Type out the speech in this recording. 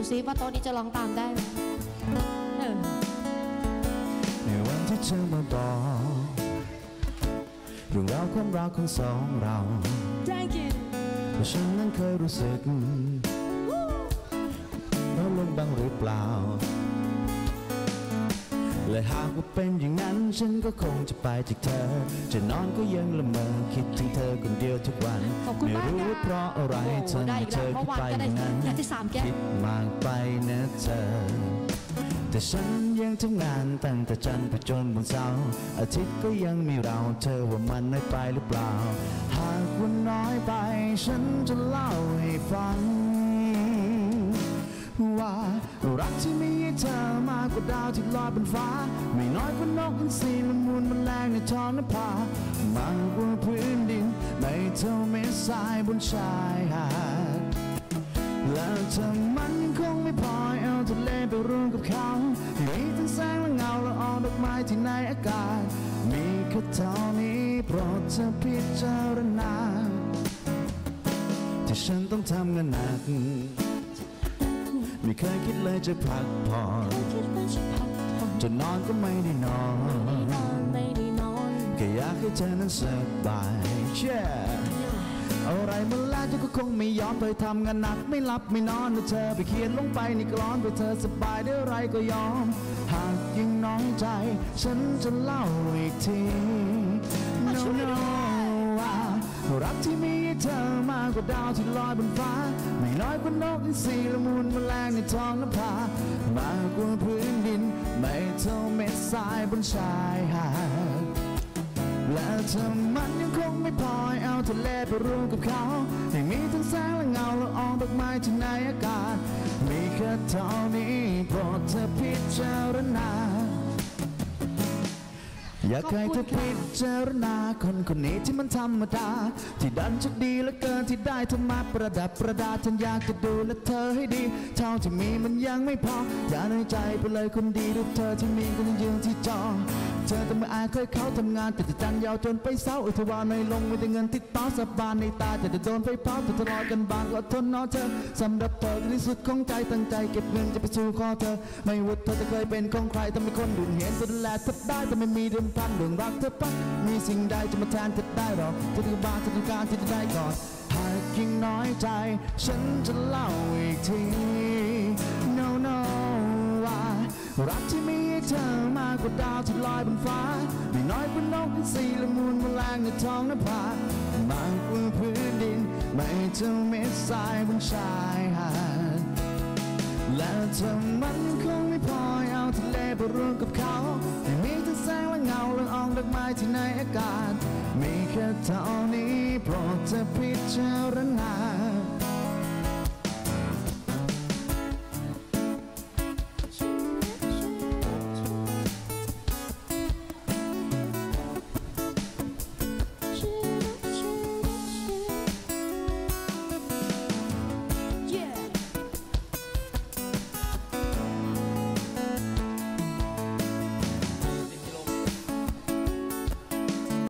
ซิว่าโต๊ะนี้จะร้องตามได้ไหมในวันที่เธอมาบอกเรื่องราวความรักของสองเราว่าฉันนั้นเคยรู้สึกน้อยลงบ้างหรือเปล่าและหากว่าเป็นอย่างนั้นฉันก็คงจะไปจากเธอจะนอนก็ยังละเมอคิดถึงเธอคนเดียวทุกวันไม่รู้เพราะอะไรเธอเธอคิดไปอย่างนั้นคิดมากไปนะเธอแต่ฉันยังทำงานตั้งแต่จันทร์ไปจนวันเสาร์อาทิตย์ก็ยังมีเราเธอว่ามันน้อยไปหรือเปล่าหากว่าน้อยไปฉันจะเล่าให้ฟังว่ารักที่มีให้เธอมากกว่าดาวที่ลอยบนฟ้าไม่น้อยกว่านกอินทรีและมูลแมลงในท้องนภามากกว่าพื้นดินไม่เท่าเม็ดทรายบนชายหาดแล้วเธอมันคงไม่พอเอาทะเลไปรวมกับเขามีทั้งแสงและเงาละอองดอกไม้ที่ในอากาศมีแค่เท่านี้โปรดเธอพิจารณาที่ฉันต้องทำงานหนักไม่เคยคิดเลยจะพักผ่อนจะนอนก็ไม่ได้นอนแค่อยากให้เธอนั้นสบายอะไรมาแล้วเธอก็คงไม่ยอมไปทำงานหนักไม่หลับไม่นอนเธอไปเขียนลงไปในกลอนเพื่อเธอสบายได้ไรก็ยอมหากยังน้องใจฉันจะเล่าอีกที No no ว่ารักที่มีให้เธอมากกว่าดาวที่ลอยบนฟ้าไม่น้อยกว่านกอินทรีและมูลแมลงในท้องนภามากกว่าพื้นดินไม่เท่าเม็ดทรายบนชายหาดและเธอมันยังคงไม่พอเอาทะเลไปรวมกับเขาให้มีทั้งแสงและเงาละอองดอกไม้ที่ในอากาศมีแค่เท่านี้โปรดเธอพิจารณาอยากให้เธอพิจารณาคนคนนี้ที่มันธรรมดาที่ดันจะดีเหลือเกินที่ได้เธอมาประดับประดาฉันอยากจะดูแลเธอให้ดีเท่าที่มีมันยังไม่พออย่าในใจไปเลยคนดีรูปเธอที่มีก็ยังยืนที่จอเธอต้องมาอายเคยเขาทำงานแต่จะจันยาวจนไปเศร้าอุทวานในลงไม่ได้เงินติดต่อสับบานในตาจะโดนไฟเผาจะทะเลาะกันบางก็ทนนอเธอสำหรับเธอที่สุดของใจตั้งใจเก็บเงินจะไปสู่ขอเธอไม่ว่าเธอจะเคยเป็นของใครทำให้คนดูเห็นจะดูแลเธอได้แต่ไม่มีเดิมพันเรื่องรักเธอปักมีสิ่งใดจะมาแทนเธอได้หรอกจะถึงบ้านจะต้องการที่จะได้ก่อนหากยิ่งน้อยใจฉันจะเล่าอีกที No no ว่ารักที่มีให้เธอมากกว่าดาวที่ลอยบนฟ้าไม่น้อยกว่านกอินทรีและมูลแมลงในท้องนภามากกว่าพื้นดินไม่เท่าเม็ดทรายบนชายหาดแล้วเธอมันคงไม่พอเอาทะเลไปรวมกับเขาให้มีทั้งแสงและเงาละอองดอกไม้ที่ในอากาศมีแค่เท่านี้โปรดเธอพิจารณา